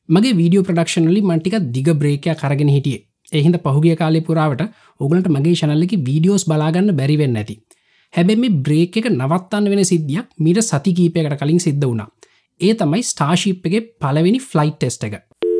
මගේ video production වලින් මම ටිකක් දිග බ්‍රේක් එකක් අරගෙන හිටියේ. ඒ හින්දා පහුගිය කාලේ පුරාවට ඕගලන්ට මගේ channel එකේ වීඩියෝස් බලා ගන්න බැරි වෙන්නේ නැති. හැබැයි මේ බ්‍රේක් එක නවත්තන්න වෙන සිද්ධියක් මීට සති කීපයකට කලින් සිද්ධ වුණා. ඒ තමයි Starship එකේ පළවෙනි ෆ්ලයිට් ටෙස්ට් එක.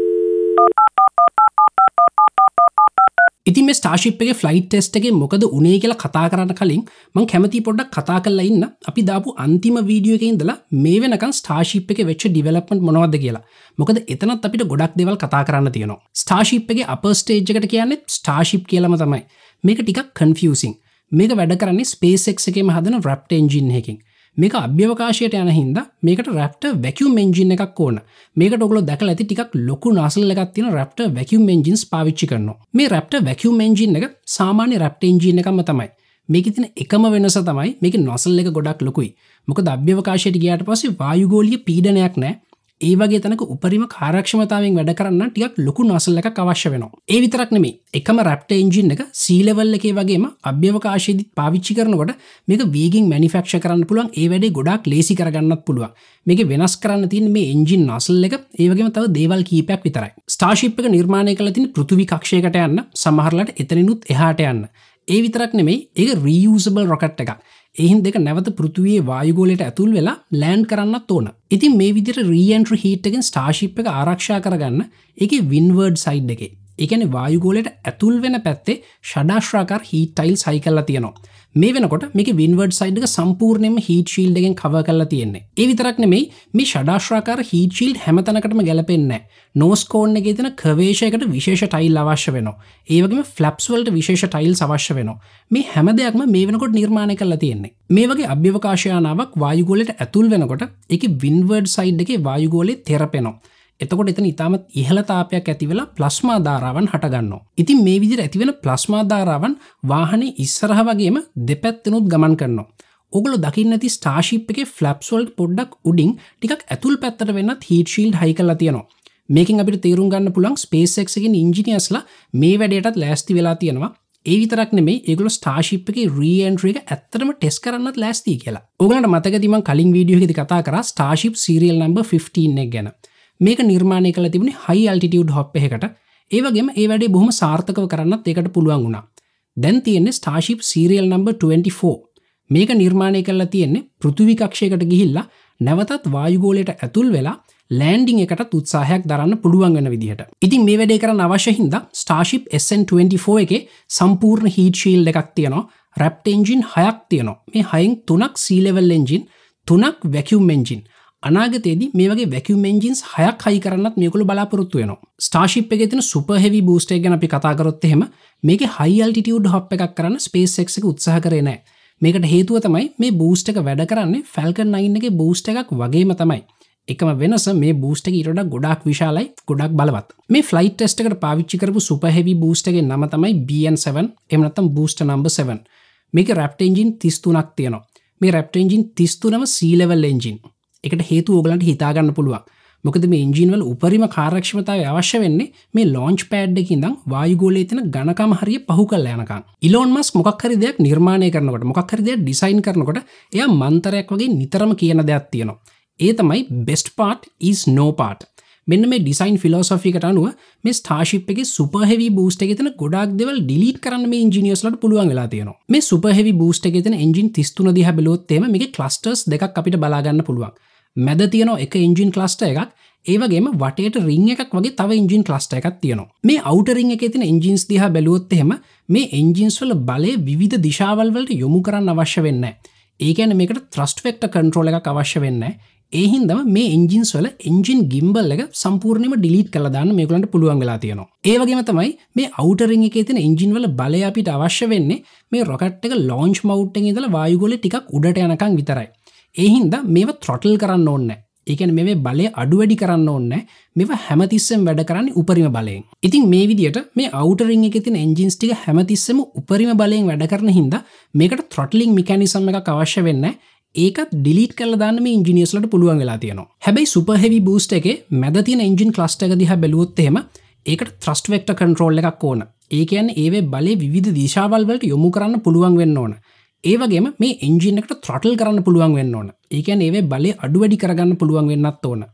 ඉතින් මේ Starship එකේ ෆ්ලයිට් ටෙස්ට් එකේ මොකද උනේ කියලා කතා කරන්න කලින් මම කැමතියි පොඩ්ඩක් කතා කරලා ඉන්න අපි දාපු අන්තිම වීඩියෝ එකේ ඉඳලා මේ වෙනකන් Starship එකේ වෙච්ච ඩෙවලොප්මන්ට් මොනවද කියලා. මොකද එතනත් අපිට ගොඩක් දේවල් කතා කරන්න තියෙනවා. Starship එකේ upper stage එකට කියන්නේ Starship කියලාම තමයි. මේක ටිකක් confusing. මේක වැඩ කරන්නේ SpaceX එකේම හදන Raptor engine එකකින්. මේක අභ්‍යවකාශයට යන හින්දා මේකට Raptor vacuum engine එකක් ඕන. මේකට ඔයගොල්ලෝ දැකලා ඇති ටිකක් ලොකු nozzle එකක් තියෙන Raptor vacuum engines පාවිච්චි කරනවා. මේ Raptor vacuum engine එක සාමාන්‍ය Raptor engine එකක්ම තමයි. මේකේ තියෙන එකම වෙනස තමයි මේකේ nozzle එක ගොඩක් ලොකුයි. මොකද අභ්‍යවකාශයට ගියාට පස්සේ වායුගෝලීය පීඩනයක් නැහැ. ඒ වගේ තැනක උපරිම කාර්යක්ෂමතාවයෙන් වැඩ කරන්න ටිකක් ලොකු nozzle එකක් අවශ්‍ය වෙනවා. ඒ විතරක් නෙමෙයි. එකම Raptor engine එක sea level එකේ වගේම අභ්‍යවකාශයේදී පාවිච්චි කරනකොට මේක වේගින් manufacture කරන්න පුළුවන්. ඒ වැඩේ ගොඩාක් ලේසි කරගන්නත් පුළුවන්. මේකේ වෙනස් කරන්න තියෙන මේ engine nozzle එක ඒ වගේම තව දේවල් කීපයක් විතරයි. Starship එක නිර්මාණය කරලා තියෙන පෘථිවි කක්ෂයකට යන්න සමහරලාට එතනිනුත් එහාට යන්න. ඒ විතරක් නෙමෙයි ඒක reusable rocket එකක්. ඒ හින්දා ඒක නැවත පෘථිවියේ වායුගෝලයට ඇතුල් වෙලා ලෑන්ඩ් කරන්නත් ඕන. ඉතින් මේ විදිහට re-entry heat එකෙන් Starship එක ආරක්ෂා කරගන්න ඒකේ windward side එකේ. ඒ කියන්නේ වායුගෝලයට ඇතුල් වෙන පැත්තේ ෂඩාශ්‍රාකාර heat tiles හයි කරලා තියෙනවා. මේ වෙනකොට මේකේ windward side එක සම්පූර්ණයෙන්ම heat shield එකෙන් cover කරලා තියෙන්නේ. ඒ විතරක් නෙමෙයි මේ ෂඩාශ්‍රාකාර heat shield හැම තැනකටම ගැලපෙන්නේ නැහැ. nose cone එකේ තියෙන curvature එකට විශේෂ tile අවශ්‍ය වෙනවා. ඒ වගේම flaps වලට විශේෂ tiles අවශ්‍ය වෙනවා. මේ හැම දෙයක්ම මේ වෙනකොට නිර්මාණය කරලා තියෙන්නේ. මේ වගේ අභ්‍යවකාශ යානාවක් වායුගෝලයට ඇතුල් වෙනකොට ඒකේ windward side එකේ වායුගෝලය තෙරපෙනවා. එතකොට එතන ඉතාමත් ඉහළ තාපයක් ඇති වෙලා ප්ලාස්මා ධාරාවන් හට ගන්නවා. ඉතින් මේ විදිහට ඇති වෙන ප්ලාස්මා ධාරාවන් වාහනේ ඉස්සරහ වගේම දෙපැත්තෙනුත් ගමන් කරනවා. ඔයගොල්ලෝ දකින්න ඇති Starship එකේ flaps වලට පොඩ්ඩක් උඩින් ටිකක් ඇතුල් පැත්තට වෙන්නත් heat shield හයි කරලා තියෙනවා. මේකෙන් අපිට තේරුම් ගන්න පුළුවන් SpaceX එකේ ඉන්ජිනියර්ස්ලා මේ වැඩේටත් ලෑස්ති වෙලා තියෙනවා. ඒ විතරක් නෙමෙයි ඒගොල්ලෝ Starship එකේ re-entry එක ඇත්තටම ටෙස්ට් කරන්නත් ලෑස්තියි කියලා. ඔයගලන්ට මතකද මම කලින් වීඩියෝ එකේදී කතා කරා Starship serial number 15 එක ගැන. මේක නිර්මාණය කළ තිබුණේ high altitude hop එකකට. ඒ වගේම ඒ වැඩේ බොහොම සාර්ථකව කරන්නත් ඒකට පුළුවන් වුණා. දැන් තියෙන්නේ Starship serial number 24. මේක නිර්මාණය කරලා තියෙන්නේ පෘථිවි කක්ෂයකට ගිහිල්ලා නැවතත් වායුගෝලයට ඇතුල් වෙලා ලෑන්ඩින් එකටත් උත්සාහයක් දරන්න පුළුවන් වෙන විදිහට. ඉතින් මේ වැඩේ කරන්න අවශ්‍ය හින්දා Starship SN24 එකේ සම්පූර්ණ heat shield එකක් තියෙනවා. Raptor engine 6ක් තියෙනවා. මේ 6න් 3ක් sea level engine, 3ක් vacuum engine. අනාගතයේදී මේ වගේ vacuum engines 6ක් හයි කරන්නත් මේගොල්ලෝ බලාපොරොත්තු වෙනවා. Starship එකේ තියෙන super heavy booster එක ගැන අපි කතා කරොත් එහෙම මේකේ high altitude hop එකක් කරන්න SpaceX එක උත්සාහ කරේ නැහැ. මේකට හේතුව තමයි මේ boost එක වැඩ කරන්නේ Falcon 9 එකේ boost එකක් වගේම තමයි. එකම වෙනස මේ boost එක ඊට වඩා ගොඩාක් විශාලයි, ගොඩාක් බලවත්. මේ flight test එකට පාවිච්චි කරපු super heavy booster එකේ නම තමයි BN7. එහෙම නැත්නම් booster number 7. මේකේ Raptor engine 33ක් තියෙනවා. මේ Raptor engine 33ම sea level engine. එකට හේතුව ඔයගලන්ට හිතා ගන්න පුළුවන්. මොකද මේ එන්ජින් වල උපරිම කාර්යක්ෂමතාවය අවශ්‍ය වෙන්නේ මේ ලොන්ච් පෑඩ් එකේ ඉඳන් වායුගෝලයේ තියෙන ඝනකම හරිය පහු කරලා යනකම්. ඉලෝන් මස්ක් මොකක් හරි දෙයක් නිර්මාණය කරනකොට, මොකක් හරි දෙයක් ඩිසයින් කරනකොට එයා මන්තරයක් වගේ නිතරම කියන දෙයක් තියෙනවා. ඒ තමයි best part is no part. මෙන්න මේ ඩිසයින් ෆිලොසොෆි එකට අනුව මේ Starship එකේ super heavy boost එකේ තියෙන ගොඩාක් දේවල් delete කරන්න මේ ඉන්ජිනියර්ස්ලාට පුළුවන් වෙලා තියෙනවා. මේ super heavy boost එකේ තියෙන engine 33 දිහා බැලුවොත් එහෙම මේකේ clusters දෙකක් අපිට බලා ගන්න පුළුවන්. මැද තියෙනවා එක engine cluster එකක්. ඒ වගේම වටේට ring එකක් වගේ තව engine cluster එකක් තියෙනවා. මේ outer ring එකේ තියෙන engines දිහා බැලුවොත් එහෙම මේ engines වල බලය විවිධ දිශාවල් වලට යොමු කරන්න අවශ්‍ය වෙන්නේ නැහැ. ඒ කියන්නේ මේකට thrust vector control එකක් අවශ්‍ය වෙන්නේ නැහැ. ඒ හින්දාම මේ engines වල engine gimbal එක සම්පූර්ණයෙන්ම delete කරලා දාන්න මේගොල්ලන්ට පුළුවන් වෙලා තියෙනවා. ඒ වගේම තමයි මේ outer ring එකේ තියෙන engine වල බලය අපිට අවශ්‍ය වෙන්නේ මේ rocket එක launch mount එකේ ඉඳලා වායුගෝලය ටිකක් උඩට යනකම් විතරයි. ඒ හින්දා මේව throttle කරන්න ඕනේ නැහැ. ඒ කියන්නේ මේවේ බලය අඩු වැඩි කරන්න ඕනේ නැහැ. මේව හැමතිස්සෙම වැඩ කරන්නේ උපරිම බලයෙන්. ඉතින් මේ විදියට මේ outer ring එකේ තියෙන engines ටික හැමතිස්සෙම උපරිම බලයෙන් වැඩ කරන හින්දා මේකට throttling mechanism එකක් අවශ්‍ය වෙන්නේ නැහැ. ඒකත් delete කරලා දාන්න මේ ඉන්ජිනියර්ස්ලාට පුළුවන් වෙලා තියෙනවා. හැබැයි super heavy boost එකේ මැද තියෙන engine cluster එක දිහා බැලුවොත් එහෙම ඒකට thrust vector control එකක් ඕන. ඒ කියන්නේ ඒවේ බලය විවිධ දිශාවල් වලට යොමු කරන්න පුළුවන් වෙන්න ඕන. ඒ වගේම මේ එන්ජින් එකට throttle කරන්න පුළුවන් වෙන්න ඕන. ඒ කියන්නේ ඒවේ බලය අඩු වැඩි කරගන්න පුළුවන් වෙන්නත් ඕන.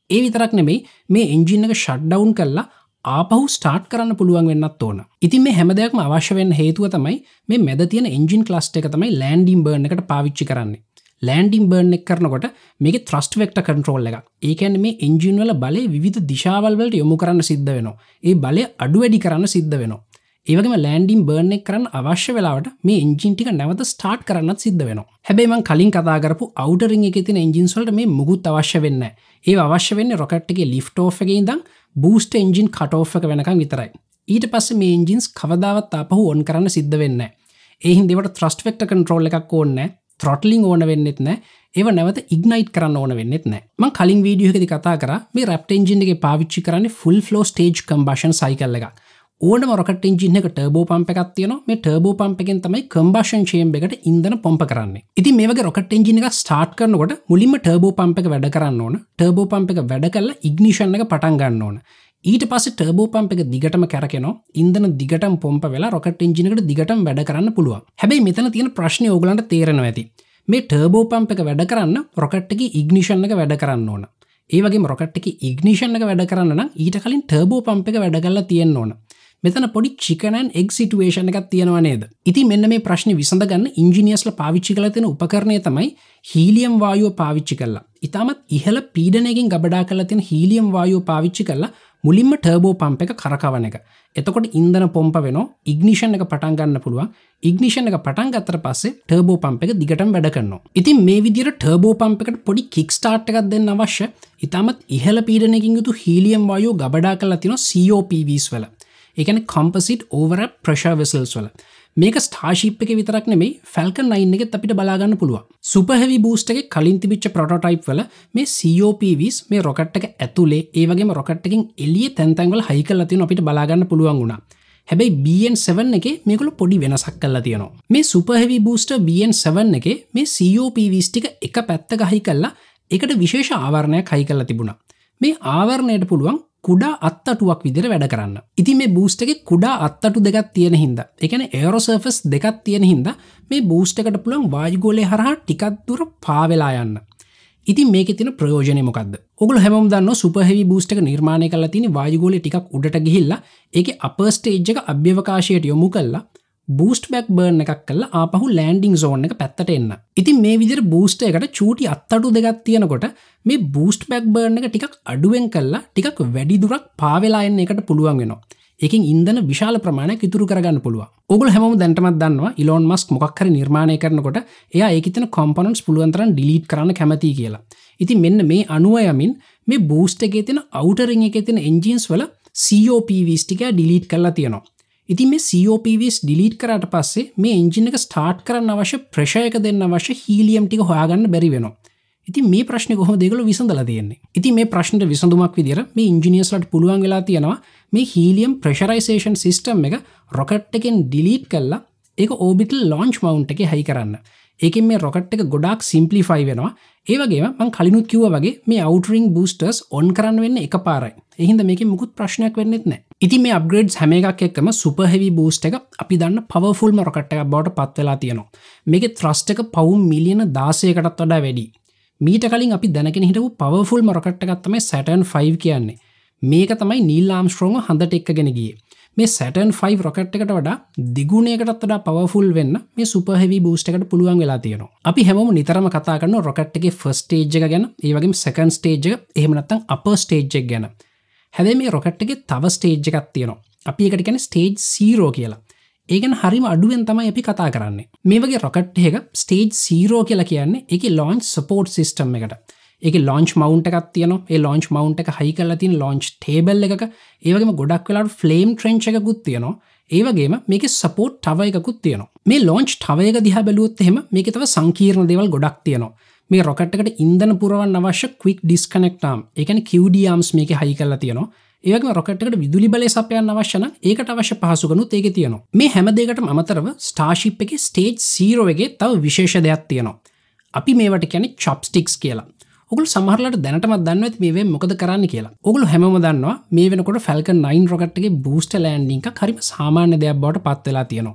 ඒ විතරක් නෙමෙයි මේ එන්ජින් එක ෂට් ඩවුන් කරලා ආපහු ස්ටාර්ට් කරන්න පුළුවන් වෙන්නත් ඕන. ඉතින් මේ හැම දෙයක්ම අවශ්‍ය වෙන්න හේතුව තමයි මේ මැද තියෙන එන්ජින් ක්ලස්ටර් එක තමයි ලෑන්ඩින් බර්න් එකට පාවිච්චි කරන්නේ. ලෑන්ඩින් බර්න් එක කරනකොට මේකේ thrust vector control එකක්. ඒ කියන්නේ මේ එන්ජින් වල බලය විවිධ දිශාවල් වලට යොමු කරන්න සිද්ධ වෙනවා. ඒ බලය අඩු වැඩි කරන්න සිද්ධ වෙනවා. ඒ වගේම ලෑන්ඩින් බර්න් එක කරන්න අවශ්‍ය වෙලාවට මේ එන්ජින් ටික නැවත ස්ටාර්ට් කරන්නත් සිද්ධ වෙනවා. හැබැයි මම කලින් කතා කරපු outer ring එකේ තියෙන එන්ජින්ස් වලට මේ මුකුත් අවශ්‍ය වෙන්නේ නැහැ. ඒව අවශ්‍ය වෙන්නේ රොකට් එකේ lift off එකේ ඉඳන් boost engine cut off එක වෙනකන් විතරයි. ඊට පස්සේ මේ එන්ජින්ස් කවදාවත් ආපහු on කරන්න සිද්ධ වෙන්නේ නැහැ. ඒ හින්දා ඒවට thrust vector control එකක් ඕනේ නැහැ. throttling ඕන වෙන්නෙත් නැහැ. ඒව නැවත ignite කරන්න ඕන වෙන්නෙත් නැහැ. මම කලින් වීඩියෝ එකේදී කතා කරා මේ Raptor engine එකේ පාවිච්චි කරන්නේ full flow stage combustion cycle එකක්. ඕනම rocket engine එක turbo pump එකක් තියෙනවා. මේ turbo pump එකෙන් තමයි combustion chamber එකට ඉන්ධන පොම්ප කරන්නේ. ඉතින් මේ වගේ rocket engine එකක් start කරනකොට මුලින්ම turbo pump එක වැඩ කරන්න ඕන. turbo pump එක වැඩ කරලා ignition එක පටන් ගන්න ඕන. ඊට පස්සේ turbo pump එක දිගටම කැරකෙනවා. ඉන්ධන දිගටම පොම්ප වෙලා rocket engine එකට දිගටම වැඩ කරන්න පුළුවන්. හැබැයි මෙතන තියෙන ප්‍රශ්නේ ඕගලන්ට තේරෙනවා ඇති. මේ turbo pump එක වැඩ කරන්න rocket එකේ ignition එක වැඩ කරන්න ඕන. ඒ වගේම rocket එකේ ignition එක වැඩ කරන්න නම් ඊට කලින් turbo pump එක වැඩ කරලා තියෙන්න ඕන. මෙතන පොඩි chicken and egg situation එකක් තියෙනවා නේද? ඉතින් මෙන්න මේ ප්‍රශ්නේ විසඳගන්න ඉන්ජිනියර්ස්ලා පාවිච්චි කරලා තියෙන උපකරණය තමයි හීලියම් වායුව පාවිච්චි කරලා. ඊටමත් ඉහළ පීඩනයකින් ගබඩා කරලා තියෙන හීලියම් වායුව පාවිච්චි කරලා මුලින්ම ටර්බෝ පම්ප් එක කරකවන එක. එතකොට ඉන්ධන පොම්ප වෙනවා, ඉග්නිෂන් එක පටන් ගන්න පුළුවන්. ඉග්නිෂන් එක පටන් ගත්තට පස්සේ ටර්බෝ පම්ප් එක දිගටම වැඩ කරනවා. ඉතින් මේ විදිහට ටර්බෝ පම්ප් එකට පොඩි කික් ස්ටාර්ට් එකක් දෙන්න අවශ්‍ය. ඊටමත් ඉහළ පීඩනයකින් යුතු හීලියම් වායුව ගබඩා කරලා තියෙනවා COPVs වල. ඒ කියන්නේ composite overlap pressure vessels වල. මේක Starship එකේ විතරක් නෙමෙයි Falcon 9 එකෙත් අපිට බලා ගන්න පුළුවන්. Super Heavy boost එකේ කලින් තිබිච්ච prototype වල මේ COPVs මේ rocket එක ඇතුලේ ඒ වගේම rocket එකකින් එළියේ තැන් තැන් වල හයි කරලා තියෙනවා අපිට බලා ගන්න පුළුවන් වුණා. හැබැයි BN7 එකේ මේගොල්ලෝ පොඩි වෙනසක් කරලා තියෙනවා. මේ Super Heavy booster BN7 එකේ මේ COPVs ටික එක පැත්තක හයි කරලා ඒකට විශේෂ ආවරණයක් හයි කරලා තිබුණා. මේ ආවරණයට පුළුවන් කුඩා අත්තටුවක් විදිහට වැඩ කරන්න. ඉතින් මේ බූස්ට් එකේ කුඩා අත්තටු දෙකක් තියෙන හින්දා, ඒ කියන්නේ එයරෝ සර්ෆස් දෙකක් තියෙන හින්දා මේ බූස්ට් එකට පුළුවන් වායුගෝලය හරහා ටිකක් දුර පාවෙලා යන්න. ඉතින් මේකේ තියෙන ප්‍රයෝජනය මොකද්ද? ඔයගොල්ලෝ හැමෝම දන්නවා සුපර් හෙවි බූස්ට් එක නිර්මාණය කරලා තියෙන වායුගෝලය ටිකක් උඩට ගිහිල්ලා ඒකේ අපර් ස්ටේජ් එක අභ්‍යවකාශයට යොමු කරලා බූස්ට් බෑක් බර්න් එකක් කරලා ආපහු ලෑන්ඩින් සෝන් එක පැත්තට එන්න. ඉතින් මේ විදිහට බූස්ට් එකකට චූටි අත්තටු දෙකක් තියෙනකොට මේ බූස්ට් බෑක් බර්න් එක ටිකක් අඩුවෙන් කරලා ටිකක් වැඩි දුරක් පාවෙලා එන්න එකට පුළුවන් වෙනවා. ඒකෙන් ඉන්ධන විශාල ප්‍රමාණයක් ඉතුරු කරගන්න පුළුවන්. ඕගොල්ලෝ හැමෝම දැනටමත් දන්නවා ඉලෝන් මස්ක් මොකක් හරි නිර්මාණය කරනකොට එයා ඒකේ තියෙන කම්පොනන්ට්ස් පුළුවන් තරම් ඩිලීට් කරන්න කැමතියි කියලා. ඉතින් මෙන්න මේ අනුව යමින් මේ බූස්ට් එකේ තියෙන අවුටර් රින් එකේ තියෙන එන්ජින්ස් වල COPVs ටික ඩිලීට් කරලා තියෙනවා. ඉතින් මේ COPVs ඩිලීට් කරාට පස්සේ මේ එන්ජින් එක ස්ටාර්ට් කරන්න අවශ්‍ය ප්‍රෙෂර් එක දෙන්න අවශ්‍ය හීලියම් ටික හොයාගන්න බැරි වෙනවා. ඉතින් මේ ප්‍රශ්නේ කොහොමද ඒගොල්ලෝ විසඳලා තියෙන්නේ? ඉතින් මේ ප්‍රශ්නෙට විසඳුමක් විදියට මේ ඉන්ජිනියර්ස්ලාට පුළුවන් වෙලා තියෙනවා මේ හීලියම් ප්‍රෙෂරයිසේෂන් සිස්ටම් එක රොකට් එකෙන් ඩිලීට් කරලා ඒක ඕබිටල් ලොන්ච් මවුන්ට් එකේ හයි කරන්න. ඒකෙන් මේ රොකට් එක ගොඩාක් සිම්ප්ලිෆයි වෙනවා. ඒ වගේම මම කලිනුත් කිව්වා වගේ මේ outer ring boosters on කරන්න වෙන්නේ එකපාරයි. ඒ හින්දා මේකෙන් මුකුත් ප්‍රශ්නයක් වෙන්නේ නැහැ. ඉතින් මේ අප්ග්‍රේඩ්ස් හැම එකක් එක්කම super heavy boost එක අපි දන්න powerfulම රොකට් එකක් බවට පත් වෙලා තියෙනවා. මේකේ thrust එක පවුම් මිලියන 16කටත් වඩා වැඩි. මීට කලින් අපි දැනගෙන හිටපු powerfulම රොකට් එකක් තමයි Saturn 5 කියන්නේ. මේක තමයි නීල් ආම්ස්ට්‍රෝන්ග් හඳට එක්කගෙන ගියේ. මේ Saturn 5 රොකට් එකට වඩා දිගුණයකටත් වඩා පවර්ෆුල් වෙන්න මේ super heavy boost එකට පුළුවන් වෙලා තියෙනවා. අපි හැමෝම නිතරම කතා කරනවා රොකට් එකේ first stage එක ගැන, ඒ වගේම second stage එක, එහෙම නැත්නම් upper stage එක ගැන. හැබැයි මේ රොකට් එකේ තව stage එකක් තියෙනවා. අපි ඒකට කියන්නේ stage 0 කියලා. ඒ ගැන හරිම අඩුවෙන් තමයි අපි කතා කරන්නේ. මේ වගේ රොකට් එකක stage 0 කියලා කියන්නේ ඒකේ launch support system එකට. ඒකේ launch mount එකක් තියෙනවා. ඒ launch mount එක හයි කරලා තියෙන launch table එකක, ඒ වගේම ගොඩක් වෙලාවට flame trench එකකුත් තියෙනවා. ඒ වගේම මේකේ support tower එකකුත් තියෙනවා. මේ launch tower එක දිහා බැලුවොත් එහෙම මේකේ තව සංකීර්ණ දේවල් ගොඩක් තියෙනවා. මේ රොකට් එකට ඉන්ධන පුරවන්න අවශ්‍ය quick disconnect arm, ඒ කියන්නේ QD arms මේකේ හයි කරලා තියෙනවා. ඒ වගේම රොකට් එකට විදුලි බලය සපයන්න අවශ්‍ය නම් ඒකට අවශ්‍ය පහසුකනුත් ඒකේ තියෙනවා. මේ හැම දෙයකටම අමතරව Starship එකේ stage 0 එකේ තව විශේෂ දෙයක් තියෙනවා. අපි මේවට කියන්නේ chopsticks කියලා. ඔගොල්ලෝ සමහරලාට දැනටමත් දන්නවා ඇති මේ වෙන්නේ මොකද කරන්න කියලා. ඔගොල්ලෝ හැමෝම දන්නවා මේ වෙනකොට Falcon 9 රොකට් එකේ booster landing එකක් හරිම සාමාන්‍ය දෙයක් බවට පත් වෙලා තියෙනවා.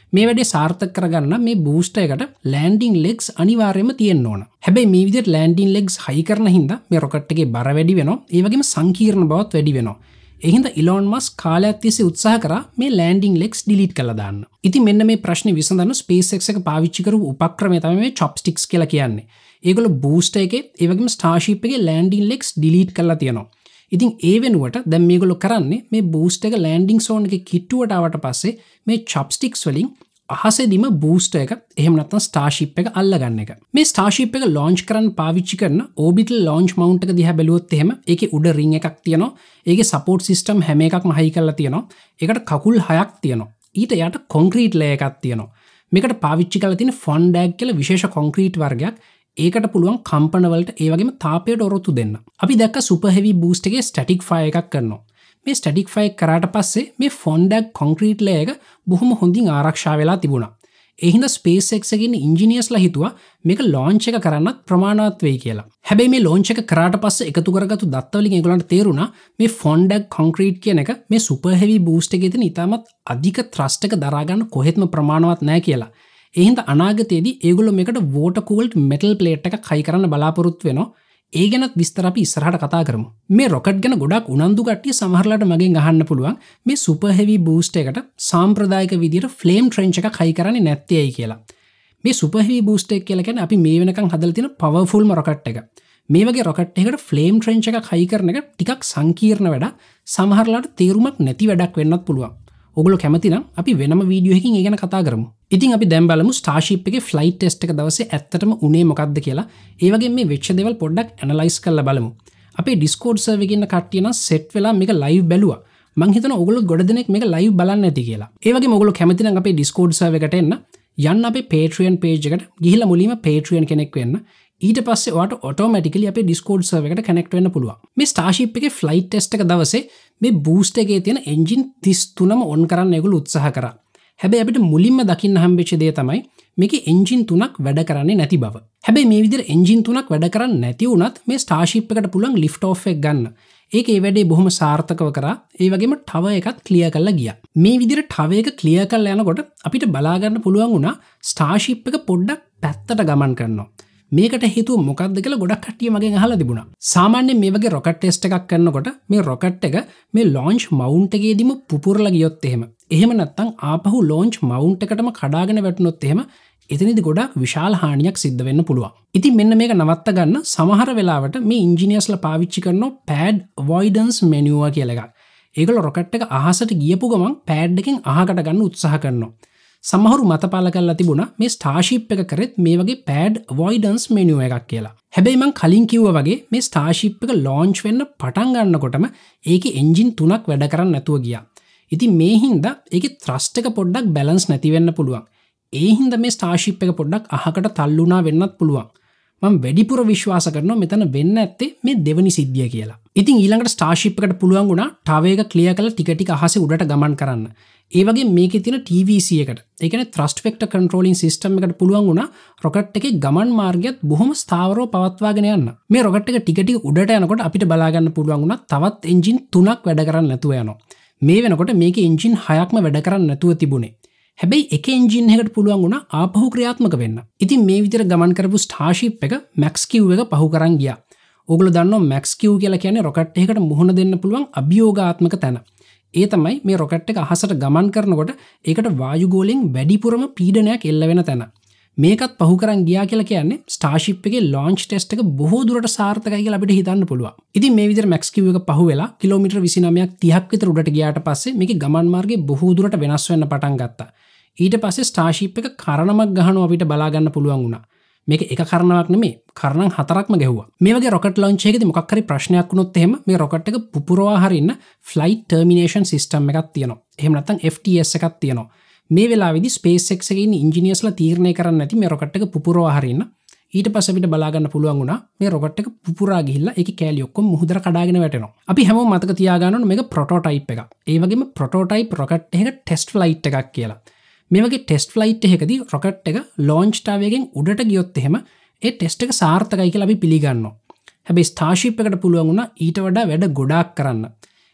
මේ වැඩේ සාර්ථක කරගන්න මේ බූස්ටර් එකට ලෑන්ඩින් ලෙග්ස් අනිවාර්යයෙන්ම තියෙන්න ඕන. හැබැයි මේ විදිහට ලෑන්ඩින් ලෙග්ස් හයි කරන හින්දා මේ රොකට් එකේ බර වැඩි වෙනවා. ඒ වගේම සංකීර්ණ බවත් වැඩි වෙනවා. ඒ හින්දා ඉලෝන් මස්ක් කාලයක් තිස්සේ උත්සාහ කරා මේ ලෑන්ඩින් ලෙග්ස් ඩිලීට් කරලා දාන්න. ඉතින් මෙන්න මේ ප්‍රශ්නේ විසඳන්න SpaceX එක පාවිච්චි කරපු උපක්‍රමය තමයි මේ chopsticks කියලා කියන්නේ. ඒගොල්ලෝ බූස්ටර් එකේ ඒ වගේම Starship එකේ ලෑන්ඩින් ලෙග්ස් ඩිලීට් කරලා තියෙනවා. ඉතින් ඒ වෙනුවට දැන් මේගොල්ලෝ කරන්නේ මේ බූස්ටර් එක ලෑන්ඩින් සෝන් එකේ කිට්ටුවට ආවට පස්සේ මේ chopsticks වලින් අහසේදීම බූස්ටර් එක එහෙම නැත්නම් Starship එක අල්ලගන්න එක. මේ Starship එක launch කරන්න පාවිච්චි කරන orbital launch mount එක දිහා බැලුවොත් එහෙම ඒකේ උඩ ring එකක් තියෙනවා. ඒකේ support system හැම එකක්ම හයි කරලා තියෙනවා. ඒකට කකුල් 6ක් තියෙනවා. ඊට යට concrete layer එකක් තියෙනවා. මේකට පාවිච්චි කරලා තියෙන fondag කියලා විශේෂ concrete වර්ගයක්. ඒකට පුළුවන් කම්පන වලට ඒ වගේම තාපයට ඔරොත්තු දෙන්න. අපි දැක්ක super heavy boost එකේ static fire එකක් කරනවා. මේ static fire කරාට පස්සේ මේ fondag concrete layer එක බොහොම හොඳින් ආරක්ෂා වෙලා තිබුණා. ඒ හින්දා SpaceX එකේ ඉන්න engineersලා හිතුවා මේක launch එක කරන්නත් ප්‍රමාණවත් වෙයි කියලා. හැබැයි මේ launch එක කරාට පස්සේ එකතු කරගත්තු දත්ත වලින් ඒගොල්ලන්ට තේරුණා මේ fondag concrete කියන එක මේ super heavy boost එකේ තියෙන ඉතාමත් අධික thrust එක දරා ගන්න කොහෙත්ම ප්‍රමාණවත් නැහැ කියලා. ඒ හින්දා අනාගතයේදී ඒගොල්ලෝ මේකට water cooled metal plate එකක් හයි කරන්න බලාපොරොත්තු වෙනවා. ඒ ගැනත් විස්තර අපි ඉස්සරහට කතා කරමු. මේ රොකට් ගැන ගොඩක් උනන්දු කට්ටිය සමහරලාට මගෙන් අහන්න පුළුවන් මේ super heavy boost එකට සාම්ප්‍රදායික විදියට flame trench එකක් හයි කරන්නේ නැත්තේ ඇයි කියලා. මේ super heavy boost එක කියලා කියන්නේ අපි මේ වෙනකන් හදලා තියෙන powerfulම රොකට් එක. මේ වගේ රොකට් එකකට flame trench එකක් හයි කරන එක ටිකක් සංකීර්ණ වැඩක්. සමහරලාට තේරුමක් නැති වැඩක් වෙන්නත් පුළුවන්. ඔගොල්ලෝ කැමති නම් අපි වෙනම වීඩියෝ එකකින් ඒ ගැන කතා කරමු. ඉතින් අපි දැන් බලමු Starship එකේ flight test එක දවසේ ඇත්තටම උනේ මොකක්ද කියලා. ඒ වගේම මේ වෙච්ච දේවල් පොඩ්ඩක් analyze කරලා බලමු. අපේ Discord server එකේ ඉන්න කට්ටිය නම් set වෙලා මේක live බැලුවා. මං හිතනවා ඔයගොල්ලෝ ගොඩ දෙනෙක් මේක live බලන්න ඇති කියලා. ඒ වගේම ඔයගොල්ලෝ කැමති නම් අපේ Discord server එකට යන්න අපේ Patreon page එකට ගිහිල්ලා මුලින්ම Patreon කෙනෙක් වෙන්න. ඊට පස්සේ ඔයාට automatically අපේ Discord server එකට connect වෙන්න පුළුවන්. මේ Starship එකේ flight test එක දවසේ මේ boost එකේ තියෙන engine 33ම on කරන්න ඒගොල්ලෝ උත්සාහ කරා. හැබැයි අපිට මුලින්ම දකින්න හම්බෙච්ච දේ තමයි මේකේ engine 3ක් වැඩ කරන්නේ නැති බව. හැබැයි මේ විදිහට engine 3ක් වැඩ කරන්නේ නැති වුණත් මේ Starship එකට පුළුවන් lift off එක ගන්න. ඒක ඒ වැඩේ බොහොම සාර්ථකව කරා. ඒ වගේම tower එකත් clear කරලා ගියා. මේ විදිහට tower එක clear කරලා යනකොට අපිට බලා ගන්න පුළුවන් වුණා Starship එක පොඩ්ඩක් පැත්තට ගමන් කරනවා. මේකට හේතුව මොකක්ද කියලා ගොඩක් කට්ටිය මගෙන් අහලා තිබුණා. සාමාන්‍යයෙන් මේ වගේ රොකට් ටෙස්ට් එකක් කරනකොට මේ රොකට් එක මේ launch mount එකේදීම පුපුරලා ගියොත් එහෙම නැත්නම් ආපහු launch mount එකටම කඩාගෙන වැටුනොත් එහෙම එතනදී ගොඩක් විශාල හානියක් සිද්ධ වෙන්න පුළුවන්. ඉතින් මෙන්න මේක නවත්ත ගන්න සමහර වෙලාවට මේ engineersලා පාවිච්චි කරන pad avoidance maneuver කියලා එකක්. ඒගොල්ලෝ රොකට් එක අහසට ගියපු ගමන් pad එකෙන් අහකට ගන්න උත්සාහ කරනවා. සමහරු මතපාල කරලා තිබුණා මේ Starship එක කරෙත් මේ වගේ pad avoidance menu එකක් කියලා. හැබැයි මං කලින් කිව්වා වගේ මේ Starship එක launch වෙන්න පටන් ගන්නකොටම ඒකේ engine 3ක් වැඩ කරන්නේ නැතුව ගියා. ඉතින් මේ හින්දා ඒකේ thrust එක පොඩ්ඩක් balance නැති වෙන්න පුළුවන්. ඒ හින්දා මේ Starship එක පොඩ්ඩක් අහකට තල්ලුණා වෙන්නත් පුළුවන්. මම වැඩිපුර විශ්වාස කරනවා මෙතන වෙන්න ඇත්තේ මේ දෙවෙනි සිද්ධිය කියලා. ඉතින් ඊළඟට Starship එකට පුළුවන් වුණා tower එක clear කරලා ටික ටික අහසේ උඩට ගමන් කරන්න. ඒ වගේ මේකේ තියෙන TVC එකට, ඒ කියන්නේ thrust vector controlling system එකට පුළුවන් වුණා රොකට් එකේ ගමන් මාර්ගයත් බොහොම ස්ථාවරව පවත්වාගෙන යන්න. මේ රොකට් එක ටික ටික උඩට යනකොට අපිට බලා ගන්න පුළුවන් වුණා තවත් engine 3ක් වැඩ කරන්නේ නැතුව යනවා. මේ වෙනකොට මේකේ engine 6ක්ම වැඩ කරන්නේ නැතුව තිබුණේ. හැබැයි එක engine එකකට පුළුවන් වුණා ආපහු ක්‍රියාත්මක වෙන්න. ඉතින් මේ විදිහට ගමන් කරපු Starship එක Max Q එක පහු කරන් ගියා. ඕගොල්ලෝ දන්නවා Max Q කියලා කියන්නේ රොකට් එකකට මුහුණ දෙන්න පුළුවන් අභියෝගාත්මක තැන. ඒ තමයි මේ රොකට් එක අහසට ගමන් කරනකොට ඒකට වායු ගෝලයෙන් වැඩිපුරම පීඩනයක් එල්ල වෙන තැන. මේකත් පහු කරන් ගියා කියලා කියන්නේ Starship එකේ launch test එක බොහෝ දුරට සාර්ථකයි කියලා අපිට හිතන්න පුළුවන්. ඉතින් මේ විදිහට Max Q එක පහු වෙලා කිලෝමීටර් 29ක් 30ක් විතර උඩට ගියාට පස්සේ මේකේ ගමන් මාර්ගය බොහෝ දුරට වෙනස් වෙන්න පටන් ගත්තා. ඊට පස්සේ Starship එක කරණමක් ගහනවා අපිට බලා ගන්න පුළුවන් වුණා. මේක එක කරණාවක් නෙමෙයි කරණම් 4ක්ම ගැහුවා. මේ වගේ රොකට් launch එකේදී මොකක් හරි ප්‍රශ්නයක් වුණොත් එහෙම මේ රොකට් එක පුපුරවා හරින්න flight termination system එකක් තියෙනවා. එහෙම නැත්නම් FTS එකක් තියෙනවා. මේ වෙලාවේදී SpaceX එකේ ඉන්න engineersලා තීරණය කරන්න නැති මේ රොකට් එක පුපුරවා හරින්න ඊට පස්සේ අපිට බලා ගන්න පුළුවන් වුණා මේ රොකට් එක පුපුරා ගිහිල්ලා ඒකේ කෑලි ඔක්කොම මුහුදට කඩාගෙන වැටෙනවා. අපි හැමෝම මතක තියාගන්න ඕනේ මේක prototype එකක්. ඒ වගේම prototype rocket එකක test flight එකක් කියලා. මේ වගේ ටෙස්ට් ෆ්ලයිට් එකකදී රොකට් එක launch tower එකෙන් උඩට ගියොත් එහෙම ඒ ටෙස්ට් එක සාර්ථකයි කියලා අපි පිළිගන්නවා. හැබැයි Starship එකට පුළුවන් වුණා ඊට වඩා වැඩ ගොඩාක් කරන්න.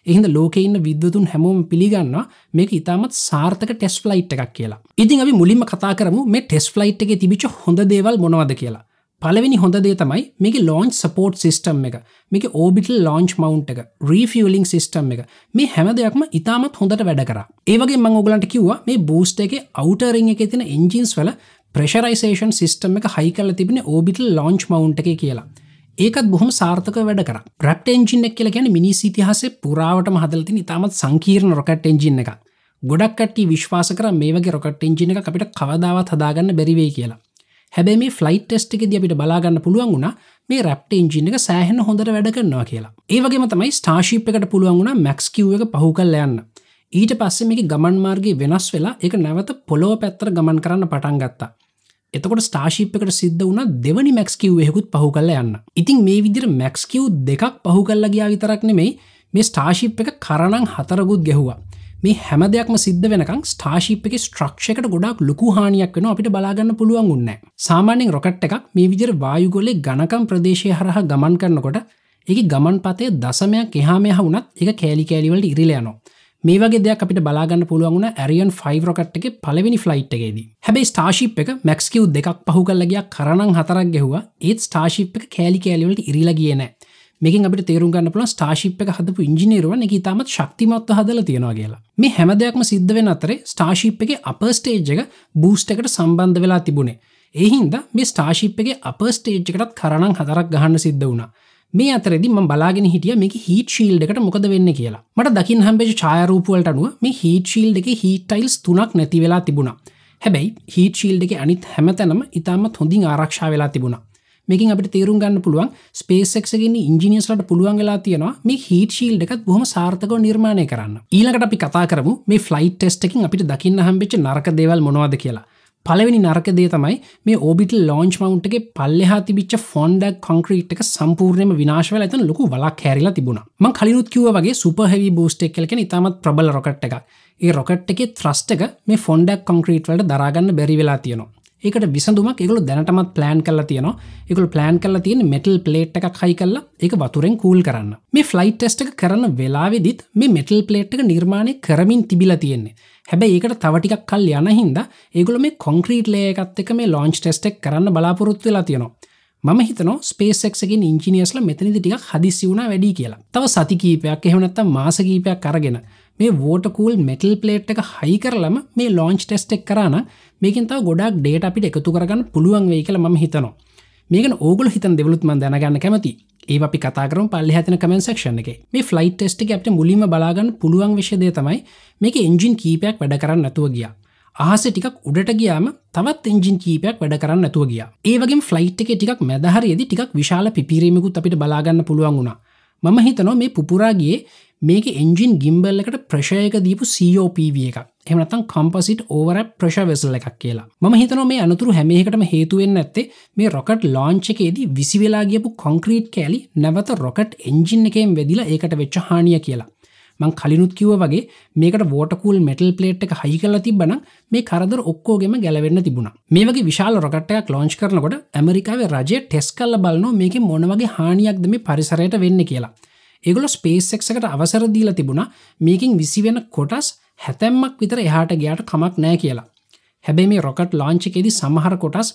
එහෙනම් ලෝකේ ඉන්න විද්වතුන් හැමෝම පිළිගන්නවා මේක ඉතාමත් සාර්ථක ටෙස්ට් ෆ්ලයිට් එකක් කියලා. ඉතින් අපි මුලින්ම කතා කරමු මේ ටෙස්ට් ෆ්ලයිට් එකේ තිබිච්ච හොඳ දේවල් මොනවද කියලා. පළවෙනි හොඳ දේ තමයි මේකේ launch support system එක. මේකේ orbital launch mount එක, refueling system එක. මේ හැම දෙයක්ම ඉතාමත් හොඳට වැඩ කරා. ඒ වගේම මම ඔයගලන්ට කිව්වා මේ booster එකේ outer ring එකේ තියෙන engines වල pressurization system එක high කරලා තිබුණේ orbital launch mount එකේ කියලා. ඒකත් බොහොම සාර්ථකව වැඩ කරා. Wrapped engine එක කියලා කියන්නේ මිනිස් ඉතිහාසයේ පුරාවටම හදලා තියෙන ඉතාමත් සංකීර්ණ rocket engine එකක්. ගොඩක් කට්ටිය විශ්වාස කරා මේ වගේ rocket engine එකක් අපිට කවදාවත් හදාගන්න බැරි වෙයි කියලා. හැබැයි මේ ෆ්ලයිට් ටෙස්ට් එකේදී අපිට බලා ගන්න පුළුවන් වුණා මේ Wrapped engine එක සෑහෙන හොඳට වැඩ කරනවා කියලා. ඒ වගේම තමයි Starship එකට පුළුවන් වුණා Max Q එක පහු කරලා යන්න. ඊට පස්සේ මේකේ ගමන් මාර්ගය වෙනස් වෙලා ඒක නැවත පොළොව පැත්තට ගමන් කරන්න පටන් ගත්තා. එතකොට Starship එකට සිද්ධ වුණා දෙවනි Max Q එකකුත් පහු කරලා යන්න. ඉතින් මේ විදිහට Max Q දෙකක් පහු කරලා ගියා විතරක් නෙමෙයි මේ Starship එක කරණම් 4කුත් ගැහුවා. මේ හැම දෙයක්ම සිද්ධ වෙනකන් Starship එකේ ස්ට්‍රක්චර් එකට ගොඩාක් ලොකු හානියක් වෙනවා අපිට බලා ගන්න පුළුවන් වුන්නේ නැහැ. සාමාන්‍යයෙන් රොකට් එකක් මේ විදිහට වායුගෝලයේ ඝනකම් ප්‍රදේශය හරහා ගමන් කරනකොට ඒකේ ගමන් පතේ දශමයක් එහා මෙහා වුණත් ඒක කෑලි කෑලි වලට ඉරිලා යනවා. මේ වගේ දෙයක් අපිට බලා ගන්න පුළුවන් වුණා Ariane 5 රොකට් එකේ පළවෙනි ෆ්ලයිට් එකේදී. හැබැයි Starship එක Max Q දෙකක් පහු කරලා ගියා කරණම් 4ක් ගැහුවා. ඒත් Starship එක කෑලි කෑලි වලට ඉරිලා ගියේ නැහැ. මේකෙන් අපිට තේරුම් ගන්න පුළුවන් Starship එක හදපු ඉංජිනේරුවන් ඒක ඉතාමත් ශක්තිමත්ව හදලා තියෙනවා කියලා. මේ හැම දෙයක්ම සිද්ධ වෙන අතරේ Starship එකේ upper stage එක boost එකට සම්බන්ධ වෙලා තිබුණේ. ඒ හින්දා මේ Starship එකේ upper stage එකටත් කරණම් 4ක් ගහන්න සිද්ධ වුණා. මේ අතරේදී මම බලාගෙන හිටියා මේකේ heat shield එකට මොකද වෙන්නේ කියලා. මට දකින්න හම්බෙච්ච ඡායාරූප වලට අනුව මේ heat shield එකේ heat tiles 3ක් නැති වෙලා තිබුණා. හැබැයි heat shield එකේ අනිත් හැමතැනම ඉතාමත් හොඳින් ආරක්ෂා වෙලා තිබුණා. මේකින් අපිට තේරුම් ගන්න පුළුවන් SpaceX එකේ ඉන්න ඉංජිනේර්ස් වලට පුළුවන් වෙලා තියෙනවා මේ heat shield එකත් බොහොම සාර්ථකව නිර්මාණය කරන්න. ඊළඟට අපි කතා කරමු මේ flight test එකකින් අපිට දකින්න හම්බෙච්ච නරක දේවල් මොනවද කියලා. පළවෙනි නරක දේ තමයි මේ orbital launch mount එකේ පල්ලෙහා තිබිච්ච fondant concrete එක සම්පූර්ණයෙන්ම විනාශ වෙලා එතන ලොකු වලක් හැරිලා තිබුණා. මම කලිනුත් කිව්වා වගේ super heavy boost එක කියලා කියන්නේ ඉතාමත් ප්‍රබල rocket එකක්. ඒ rocket එකේ thrust එක මේ fondant concrete වලට දරා ගන්න බැරි වෙලා තියෙනවා. ඒකට විසඳුමක් ඒගොල්ලෝ දැනටමත් ප්ලෑන් කරලා තියෙනවා. ඒගොල්ලෝ ප්ලෑන් කරලා තියෙන්නේ මෙටල් ප්ලේට් එකක් හයි කරලා ඒක වතුරෙන් කූල් කරන්න. මේ ෆ්ලයිට් ටෙස්ට් එක කරන වෙලාවෙදිත් මේ මෙටල් ප්ලේට් එක නිර්මාණය කරමින් තිබිලා තියෙන්නේ. හැබැයි ඒකට තව ටිකක් කල් යන හින්දා ඒගොල්ලෝ මේ කොන්ක්‍රීට් ලේයර් එකත් එක්ක මේ ලොන්ච් ටෙස්ට් එක කරන්න බලාපොරොත්තු වෙලා තියෙනවා. මම හිතනවා SpaceX එකේ ඉංජිනේර්ස්ලා මෙතනදී ටිකක් හදිස්සි වුණා වැඩි කියලා. තව සති කීපයක් එහෙම නැත්නම් මාස කීපයක් අරගෙන මේ water cool metal plate එක high කරලම මේ launch test එක කරා නම් මේකෙන් තව ගොඩාක් data අපිට එකතු කරගන්න පුළුවන් වෙයි කියලා මම හිතනවා. මේකන ඕගොල්ලෝ හිතන දේවලුත් මම දැනගන්න කැමතියි. ඒව අපි කතා කරමු පල්ලෙහා තියෙන comment section එකේ. මේ flight test එකේ අපිට මුලින්ම බලා ගන්න පුළුවන් විෂය දේ තමයි මේකේ engine කීපයක් වැඩ කරන්නේ නැතුව ගියා. අහසේ ටිකක් උඩට ගියාම තවත් engine කීපයක් වැඩ කරන්නේ නැතුව ගියා. ඒ වගේම flight එකේ ටිකක් මැද හරියේදී ටිකක් විශාල පිපිරීමකුත් අපිට බලා ගන්න පුළුවන් වුණා. මම හිතනවා මේ පුපුරා ගියේ මේකේ engine gimbal එකට pressure එක දීපු COPV එකක්. එහෙම නැත්නම් composite overlap pressure vessel එකක් කියලා. මම හිතනවා මේ අනතුරු හැම එකටම හේතු වෙන්නේ නැත්තේ මේ rocket launch එකේදී විසි වෙලා ගියපු concrete කෑලි නැවත rocket engine එකෙන් වැදිලා ඒකට වෙච්ච හානිය කියලා. මං කලිනුත් කිව්වා වගේ මේකට water cool metal plate එක high කරලා තිබ්බනම් මේ කරදර ඔක්කොගෙම ගැලවෙන්න තිබුණා. මේ වගේ විශාල rocket එකක් launch කරනකොට ඇමරිකාවේ රජය ටෙස්ට් කරලා බලනවා මේකේ මොන වගේ හානියක්ද මේ පරිසරයට වෙන්නේ කියලා. ඒගොල්ලෝ SpaceX එකට අවසර දීලා තිබුණා මේකෙන් විසි වෙන කොටස් 70ක් විතර එහාට ගියාට කමක් නැහැ කියලා. හැබැයි මේ rocket launch එකේදී සමහර කොටස්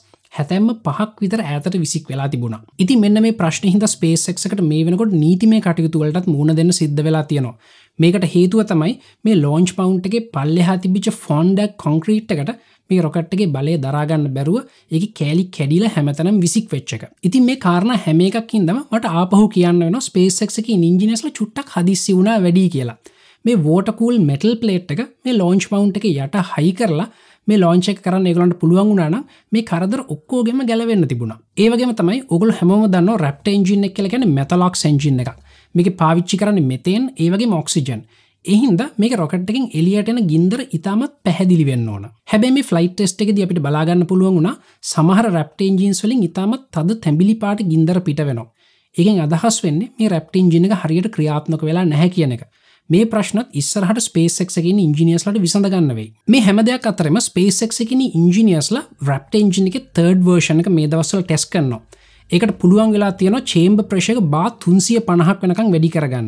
75ක් විතර ඈතට විසික් වෙලා තිබුණා. ඉතින් මෙන්න මේ ප්‍රශ්නේ හින්දා SpaceX එකට මේ වෙනකොට නීතිමය කටයුතු වලටත් මුහුණ දෙන්න සිද්ධ වෙලා තියෙනවා. මේකට හේතුව තමයි මේ launch mount එකේ පල්ලෙහා තිබිච්ච fondant concrete එකට මේ rocket එකේ බලය දරා ගන්න බැරුව ඒකේ කෑලි කැඩිලා හැමතැනම විසික් වෙච්ච එක. ඉතින් මේ කාරණා හැම එකකින්දම මට ආපහු කියන්න වෙනවා SpaceX එකේ ඉංජිනේර්ස්ලා චුට්ටක් හදිස්සි වුණා වැඩි කියලා. මේ water cool metal plate එක මේ launch mount එකේ යට high කරලා මේ launch එක කරන්න ඒගොල්ලන්ට පුළුවන් වුණා නම් මේ කරදර ඔක්කොගෙම ගැලවෙන්න තිබුණා. ඒ වගේම තමයි ඕගොල්ලෝ හැමෝම දන්නවා Wrapped engine එක කියලා කියන්නේ Methalox engine එකක්. මේකේ පාවිච්චි කරන්නේ methane ඒ වගේම oxygen. ඒ හින්දා මේක rocket එකෙන් එළියට එන ගින්දර ඉතාමත් පැහැදිලි වෙන්න ඕන. හැබැයි මේ flight test එකේදී අපිට බලා ගන්න පුළුවන් වුණා සමහර Wrapped engines වලින් ඉතාමත් තද තැඹිලි පාට ගින්දර පිට වෙනවා. ඒකෙන් අදහස් වෙන්නේ මේ Wrapped engine එක හරියට ක්‍රියාත්මක වෙලා නැහැ කියන එක. මේ ප්‍රශ්නත් ඉස්සරහට SpaceX එකේ ඉන්න ඉංජිනේර්ස්ලාට විසඳ ගන්න වෙයි. මේ හැම දෙයක් අතරෙම SpaceX එකේ ඉන්න ඉංජිනේර්ස්ලා Wrapped engine එකේ third version එක මේ දවස්වල ටෙස්ට් කරනවා. ඒකට පුළුවන් වෙලා තියෙනවා chamber pressure එක බාර් 350ක් වෙනකන් වැඩි කරගන්න.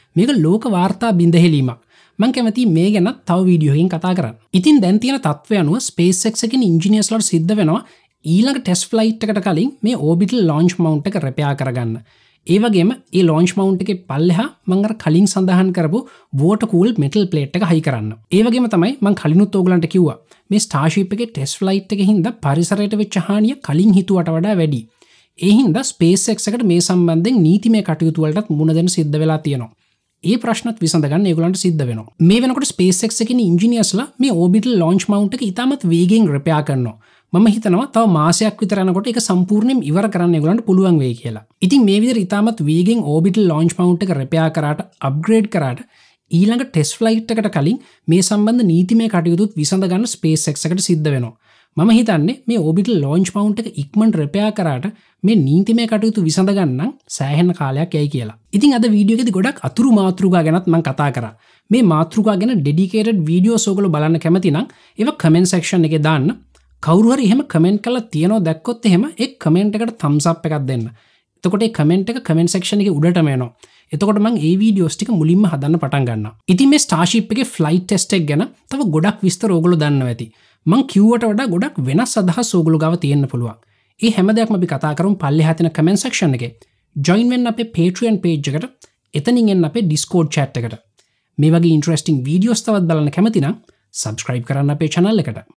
මේක ලෝක වාර්තා බිඳහෙලීමක්. මං කැමති මේ ගැන තව වීඩියෝකින් කතා කරන්න. ඉතින් දැන් තියෙන තත්ත්වය අනුව SpaceX එකකින් ඉන්ජිනියර්ස්ලාට සිද්ධ වෙනවා ඊළඟ ටෙස්ට් ෆ්ලයිට් එකට කලින් මේ orbital launch mount එක repair කරගන්න. ඒ වගේම ඒ launch mount එකේ පල්ලෙහා මම අර කලින් සඳහන් කරපු water cooled metal plate එක හයි කරන්න. ඒ වගේම තමයි මම කලිනුත් ඕගලන්ට කිව්වා මේ Starship එකේ ටෙස්ට් ෆ්ලයිට් එකේ හින්දා පරිසරයට වෙච්ච හානිය කලින් හිතුවට වඩා වැඩි. ඒ හින්දා SpaceX එකට මේ සම්බන්ධයෙන් නීතිමය කටයුතු වලටත් මුහුණ දෙන්න සිද්ධ වෙලා තියෙනවා. ඒ ප්‍රශ්නත් විසඳගන්න ඒගොල්ලන්ට සිද්ධ වෙනවා. මේ වෙනකොට SpaceX එකේ ඉන්ජිනියර්ස්ලා මේ orbital launch mount එක ඉතාමත් වේගෙන් repair කරනවා. මම හිතනවා තව මාසයක් විතර යනකොට ඒක සම්පූර්ණයෙන්ම ඉවර කරන්න ඒගොල්ලන්ට පුළුවන් වෙයි කියලා. ඉතින් මේ විදිහට ඉතාමත් වේගෙන් orbital launch mount එක repair කරාට upgrade කරාට ඊළඟ test flight එකට කලින් මේ සම්බන්ධ නීතිමය කටයුතුත් විසඳ ගන්න SpaceX එකට සිද්ධ වෙනවා. මම හිතන්නේ මේ orbital launch mount එක ඉක්මනට repair කරාට මේ නීතිමය කටයුතු විසඳ ගන්න සෑහෙන කාලයක් යයි කියලා. ඉතින් අද වීඩියෝ එකේදී ගොඩක් අතුරු මාතෘකා ගැනත් මම කතා කරා. මේ මාතෘකා ගැන dedicated videos ඔයගොල්ලෝ බලන්න කැමති නම් ඒවා comment section එකේ දාන්න. කවුරු හරි එහෙම කමෙන්ට් කරලා තියනවා දැක්කොත් එහෙම ඒ කමෙන්ට් එකට thumbs up එකක් දෙන්න. එතකොට ඒ කමෙන්ට් එක කමෙන්ට් section එකේ උඩටම එනවා. එතකොට මම ඒ වීඩියෝස් ටික මුලින්ම හදන්න පටන් ගන්නවා. ඉතින් මේ Starship එකේ flight test එක ගැන තව ගොඩක් විස්තර ඕගොල්ලෝ දන්නවා ඇති. මං කිව්වට වඩා ගොඩක් වෙනස් අදහස් ඕගොල්ලෝ ගාව තියෙන්න පුළුවන්. ඒ හැම දෙයක්ම අපි කතා කරමු පල්ලෙහා තියෙන කමෙන්ට් section එකේ. join වෙන්න අපේ Patreon page එකට. එතනින් එන්න අපේ Discord chat එකට. මේ වගේ interesting videos තවත් බලන්න කැමති නම් subscribe කරන්න අපේ channel එකට.